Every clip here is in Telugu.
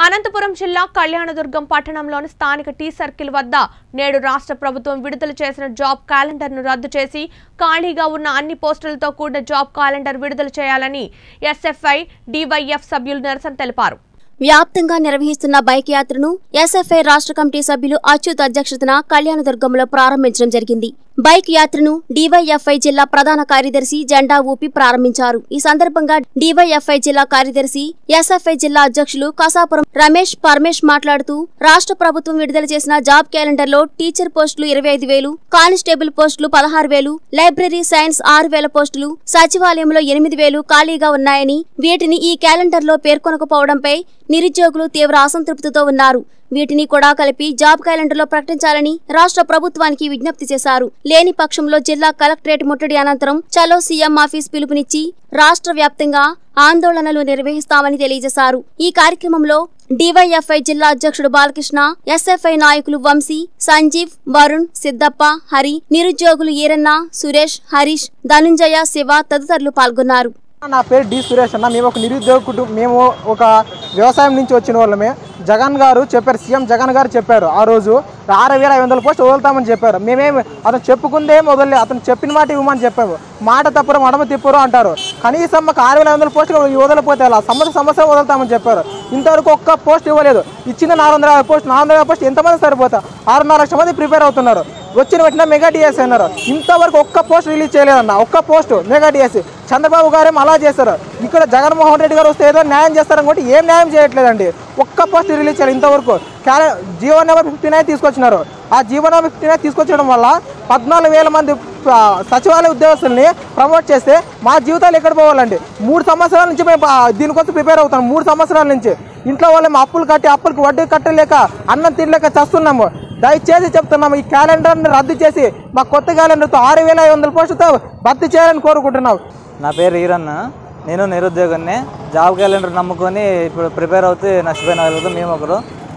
అనంతపురం జిల్లా కళ్యాణదుర్గం పట్టణంలోని స్థానిక టీ సర్కిల్ వద్ద నేడు రాష్ట్ర ప్రభుత్వం విడుదల చేసిన జాబ్ క్యాలెండర్ను రద్దు చేసి ఖాళీగా ఉన్న అన్ని పోస్టులతో కూడిన జాబ్ క్యాలెండర్ విడుదల చేయాలని ఎస్ఎఫ్ఐ డివైఎఫ్ సభ్యులు నిరసన తెలిపారు. వ్యాప్తంగా నిర్వహిస్తున్న బైక్ యాత్రను ఎస్ఎఫ్ఐ రాష్ట్ర కమిటీ సభ్యులు అచ్యుత్ అధ్యక్షతన కళ్యాణదుర్గంలో ప్రారంభించడం జరిగింది. బైక్ యాత్రను డివైఎఫ్ఐ జిల్లా ప్రధాన కార్యదర్శి జెండా ఊపి ప్రారంభించారు. ఈ సందర్భంగా డివైఎఫ్ఐ జిల్లా కార్యదర్శి ఎస్ఎఫ్ఐ జిల్లా అధ్యక్షులు కసాపురం రమేష్ పరమేష్ మాట్లాడుతూ రాష్ట్ర ప్రభుత్వం విడుదల చేసిన జాబ్ క్యాలెండర్ లో టీచర్ పోస్టులు 25,000, కానిస్టేబుల్ పోస్టులు 16,000, లైబ్రరీ సైన్స్ 6,000 పోస్టులు, సచివాలయంలో 8,000 ఖాళీగా ఉన్నాయని, వీటిని ఈ క్యాలెండర్ లో పేర్కొనకపోవడంపై నిరుద్యోగులు తీవ్ర అసంతృప్తితో ఉన్నారు. వీటిని కూడా కలిపి జాబ్ క్యాలెండర్ లో ప్రకటించాలని రాష్ట్ర ప్రభుత్వానికి విజ్ఞప్తి చేశారు. లేని పక్షంలో జిల్లా కలెక్టరేట్ ముట్టడి అనంతరం చలో సీఎం ఆఫీస్ పిలుపునిచ్చి రాష్ట్ర వ్యాప్తంగా ఆందోళనలు నిర్వహిస్తామని తెలియజేశారు. ఈ కార్యక్రమంలో డివైఎఫ్ఐ జిల్లా అధ్యక్షుడు బాలకృష్ణ, ఎస్ఎఫ్ఐ నాయకులు వంశీ, సంజీవ్, వరుణ్, సిద్దప్ప, హరి, నిరుద్యోగులు ఈరన్న, సురేష్, హరీష్, ధనుంజయ, శివ తదితరులు పాల్గొన్నారు. నా పేరు డి సురేష్ అన్న. మేము ఒక నిరుద్యోగ కుటుంబం. మేము ఒక వ్యవసాయం నుంచి వచ్చిన వాళ్ళమే. జగన్ గారు చెప్పారు, సీఎం జగన్ గారు చెప్పారు ఆ రోజు 6,500 పోస్టులు వదులుతామని చెప్పారు. మేమేమి అతను చెప్పుకుందేం వదలలే. అతను చెప్పిన మాట ఇవ్వమని చెప్పాము. మాట తప్పరు మడమ తిప్పరు అంటారు. కనీసం మాకు 6,500 పోస్టులు వదలపోతే అలా సంవత్సరం వదులుతామని చెప్పారు. ఇంతవరకు ఒక్క పోస్ట్ ఇవ్వలేదు. ఇచ్చిన 450 పోస్ట్ ఎంతమంది సరిపోతా? 6.5 లక్షల మంది ప్రిపేర్ అవుతున్నారు. వచ్చిన వెంటనే మెగా డిఎస్సీ అన్నారు. ఇంతవరకు ఒక్క పోస్ట్ రిలీజ్ చేయలేదన్న. ఒక్క పోస్టు మెగా డిఎస్సీ. చంద్రబాబు గారేమో అలా చేస్తారు. ఇక్కడ జగన్మోహన్ రెడ్డి గారు వస్తే ఏదో న్యాయం చేస్తారనుకుంటే ఏం న్యాయం చేయట్లేదండి. ఒక్క పోస్ట్ రిలీజ్ చేయాలి. ఇంతవరకు జీవో నెంబర్ 59 తీసుకొచ్చినారు. ఆ జీవో నెంబర్ 59 తీసుకొచ్చడం వల్ల 14,000 మంది సచివాలయ ఉద్యోగస్తుల్ని ప్రమోట్ చేస్తే మా జీవితాలు ఎక్కడ పోవాలండి? 3 సంవత్సరాల నుంచి మేము దీనికోసం ప్రిపేర్ అవుతాం. 3 సంవత్సరాల నుంచి ఇంట్లో వాళ్ళేమో అప్పులకి వడ్డీ కట్టలేక అన్నం తినలేక చేస్తున్నాము. దయచేసి చెప్తున్నాము, ఈ క్యాలెండర్ని రద్దు చేసి మా కొత్త క్యాలెండర్తో 6,500 పోస్టులతో భర్తీ చేయాలని కోరుకుంటున్నాం. నా పేరు ఈరన్న. నేను నిరుద్యోగాన్ని. జాబ్ క్యాలెండర్ నమ్ముకొని ఇప్పుడు ప్రిపేర్ అవుతూ నష్టపోయిన వాళ్ళతో మేము ఒకరు.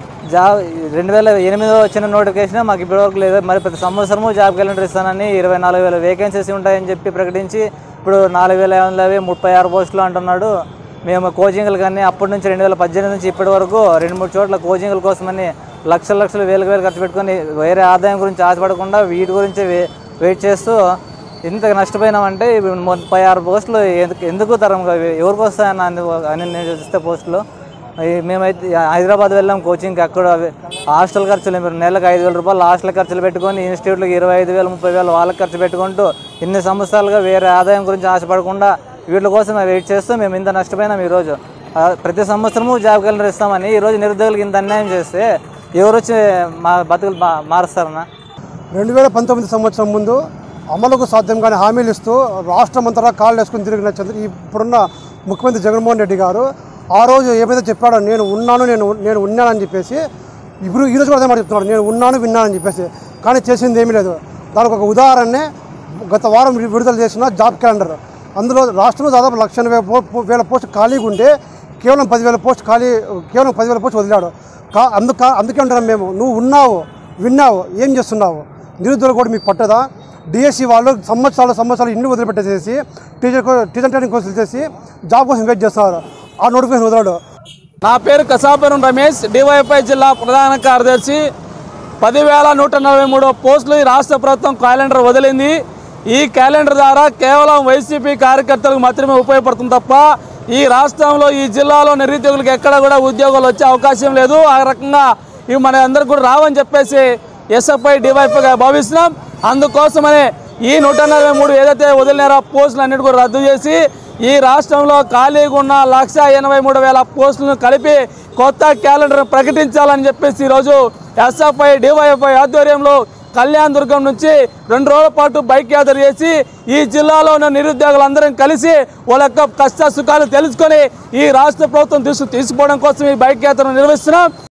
2008 వచ్చిన నోటిఫికేషన్ మాకు ఇప్పటివరకు లేదు. మరి ప్రతి సంవత్సరము జాబ్ క్యాలెండర్ ఇస్తానని 24,000 వేకెన్సీస్ ఉంటాయని చెప్పి ప్రకటించి ఇప్పుడు 4,500 36 పోస్టులు అంటున్నాడు. మేము కోచింగ్లు కానీ అప్పటి నుంచి 2018 నుంచి ఇప్పటి వరకు 2-3 చోట్ల కోచింగ్ల కోసమని లక్షలు వేలు ఖర్చు పెట్టుకొని వేరే ఆదాయం గురించి ఆశపడకుండా వీటి గురించి వెయిట్ చేస్తూ ఇంత నష్టపోయినామంటే 36 పోస్టులు ఎందుకు తరంగా ఎవరికి వస్తాయని నేను చూస్తే పోస్టులు. మేమైతే హైదరాబాద్ వెళ్ళాం కోచింగ్కి. అక్కడ హాస్టల్ ఖర్చులు నెలకు 5,000 రూపాయలు హాస్టల్ ఖర్చులు పెట్టుకొని ఇన్స్టిట్యూట్లకు 25,000 30,000 వాళ్ళకి ఖర్చు పెట్టుకుంటూ ఇన్ని సంవత్సరాలుగా వేరే ఆదాయం గురించి ఆశపడకుండా వీటి కోసం వెయిట్ చేస్తూ మేము ఇంత నష్టపోయినాం. ఈరోజు ప్రతి సంవత్సరము జాబ్ క్యాలెండర్ ఇస్తామని ఈరోజు నిరుద్యోగులకు ఇంత అన్యాయం చేస్తే ఎవరు వచ్చి మా బతుకులు మారుస్తారన్నా? 2019 సంవత్సరం ముందు అమలుకు సాధ్యం కానీ హామీలు ఇస్తూ రాష్ట్రమంతటా కాళ్ళు వేసుకుని తిరిగిన ఇప్పుడున్న ముఖ్యమంత్రి జగన్మోహన్ రెడ్డి గారు ఆ రోజు ఏమైతే చెప్పాడో నేను ఉన్నానని చెప్పేసి ఇప్పుడు ఈరోజు కూడా అదే మాట చెప్తున్నాడు, విన్నానని చెప్పేసి. కానీ చేసింది ఏమీ లేదు. దానికి ఒక ఉదాహరణనే గత వారం విడుదల చేసిన జాబ్ క్యాలెండర్. అందులో రాష్ట్రంలో దాదాపు 1,80,000 పోస్టు ఖాళీగా ఉంటే కేవలం 10,000 పోస్టు వదిలాడు. అందుకే ఉంటాం మేము. నువ్వు విన్నావు, ఏం చేస్తున్నావు? నిరుద్యోగులు కూడా మీకు పట్టదా? డిఎస్సి వాళ్ళు సంవత్సరాలు ఇన్ని వదిలిపెట్టేసేసి టీచర్ ట్రైనింగ్ కోర్సులు చేసి జాబ్ కోసం వెయిట్ చేస్తున్నారు. ఆ నోటిఫికేషన్ వదలడు. నా పేరు కసాపురం రమేష్, డివైఎఫ్ఐ జిల్లా ప్రధాన కార్యదర్శి. 10,143 పోస్టులు ఈ రాష్ట్ర ప్రభుత్వం క్యాలెండర్ వదిలింది. ఈ క్యాలెండర్ ద్వారా కేవలం వైసీపీ కార్యకర్తలకు మాత్రమే ఉపయోగపడుతుంది తప్ప ఈ రాష్ట్రంలో ఈ జిల్లాలో నిరుద్యోగులకు ఎక్కడ కూడా ఉద్యోగాలు వచ్చే అవకాశం లేదు. ఆ రకంగా ఇవి మన అందరికి కూడా రావని చెప్పేసి ఎస్ఎఫ్ఐ డివైఎఫ్ఐగా భావిస్తున్నాం. అందుకోసమనే ఈ 143 ఏదైతే వదిలినారో పోస్టులు అన్నిటి కూడా రద్దు చేసి ఈ రాష్ట్రంలో ఖాళీగా ఉన్న 1,83,000 పోస్టులను కలిపి కొత్త క్యాలెండర్ ప్రకటించాలని చెప్పేసి ఈరోజు ఎస్ఎఫ్ఐ డివైఎఫ్ఐ ఆధ్వర్యంలో కళ్యాణదుర్గం నుంచి 2 రోజుల పాటు బైక్ యాత్ర చేసి ఈ జిల్లాలో ఉన్న నిరుద్యోగులందరం కలిసి వాళ్ళ యొక్క కష్ట సుఖాలు తెలుసుకొని ఈ రాష్ట్ర ప్రభుత్వం తీసుకుపోవడం కోసం ఈ బైక్ యాత్రను నిర్వహిస్తున్నాం.